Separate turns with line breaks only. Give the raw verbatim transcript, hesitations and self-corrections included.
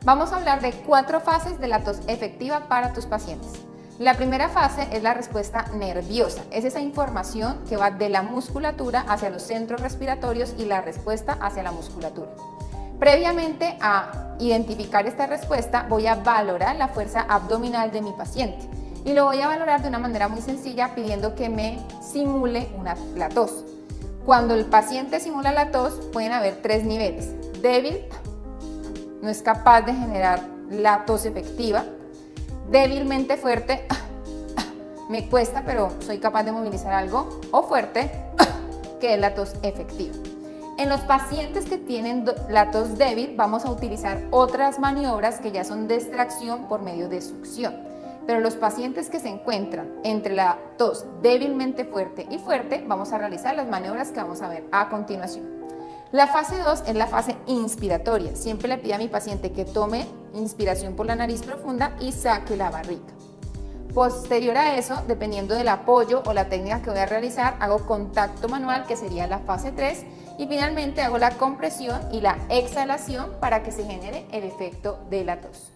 Vamos a hablar de cuatro fases de la tos efectiva para tus pacientes. La primera fase es la respuesta nerviosa. Es esa información que va de la musculatura hacia los centros respiratorios y la respuesta hacia la musculatura. Previamente a identificar esta respuesta, voy a valorar la fuerza abdominal de mi paciente. Y lo voy a valorar de una manera muy sencilla pidiendo que me simule una, la tos. Cuando el paciente simula la tos, pueden haber tres niveles. Débil, no es capaz de generar la tos efectiva. Débilmente fuerte, me cuesta pero soy capaz de movilizar algo. O fuerte, que es la tos efectiva. En los pacientes que tienen la tos débil, vamos a utilizar otras maniobras que ya son de extracción por medio de succión. Pero los pacientes que se encuentran entre la tos débilmente fuerte y fuerte, vamos a realizar las maniobras que vamos a ver a continuación. La fase dos es la fase inspiratoria. Siempre le pido a mi paciente que tome inspiración por la nariz profunda y saque la barriga. Posterior a eso, dependiendo del apoyo o la técnica que voy a realizar, hago contacto manual, que sería la fase tres, y finalmente hago la compresión y la exhalación para que se genere el efecto de la tos.